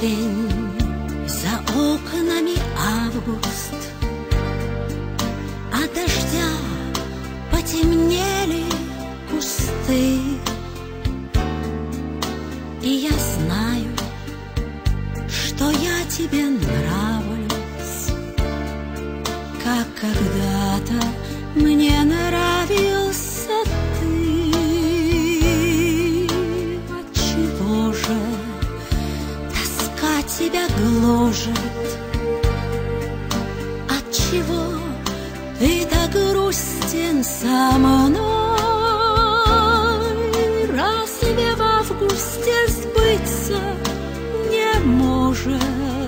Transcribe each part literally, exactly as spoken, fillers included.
осень, за окнами август, от дождя потемнели кусты. И я знаю, что я тебе нравлюсь, как когда-то мне нравился ты. Отчего же тоска тебя гложет? Отчего ты так грустен со мной? Разве в августе сбыться не может,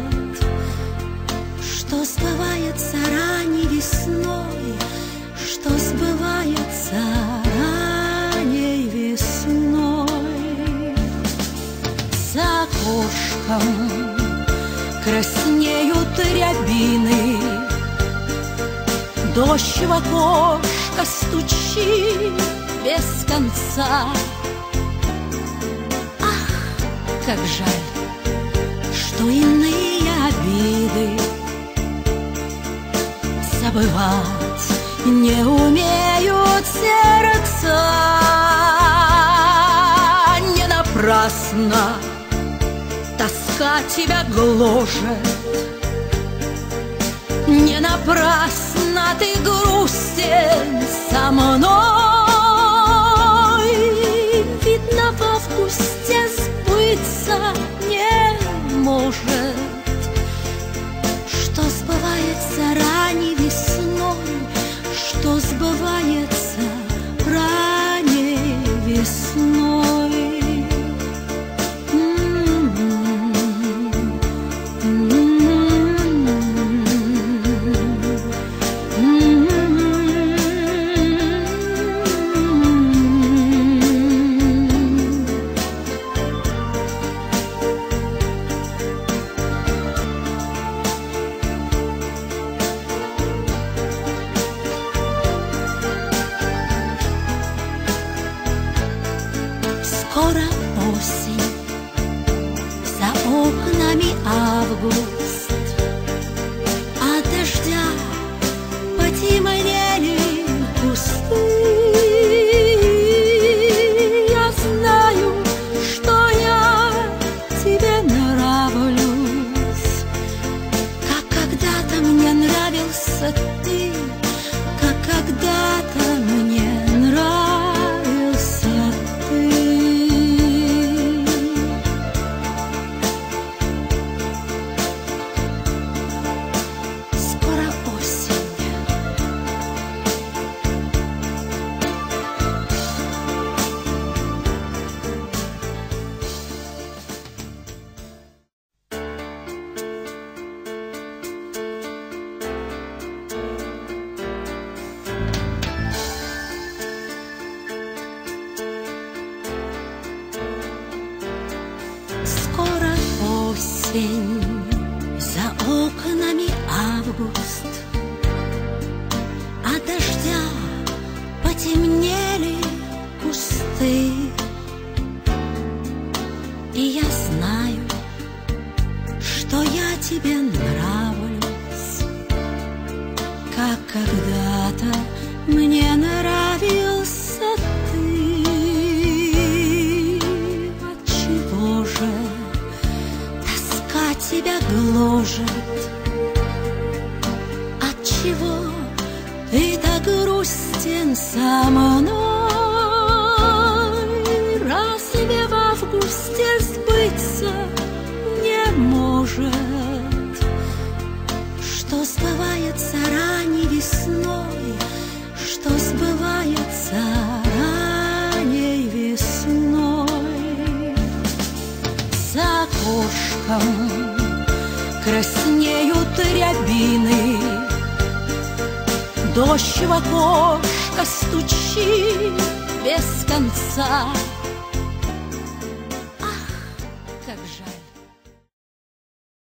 что сбывается ранней весной, что сбывается ранней весной? За окошком краснеют рябины, дождь в окошко стучит без конца. Ах, как жаль, что иные обиды забывать не умеют сердца. Не напрасно тоска тебя гложет, не напрасно ты грустен со мной. Видно, в августе сбыться не может, что сбывается ранней весной, что сбывается ранней весной. Скоро осень, за окнами август, от дождя потемнели кусты. Я знаю, что я тебе нравлюсь, как когда-то мне нравился ты, как когда-то мне нравился ты. Скоро осень, за окнами август, от дождя потемнели кусты. И я знаю, что я тебе нравлюсь, как когда-то мне нравился ты. Отчего же тоска тебя гложет? Отчего ты так грустен со мной? Разве в августе сбыться не может, что сбывается ранней весной, что сбывается ранней весной? За окошком краснеют рябины, дождь в окошко стучит без конца.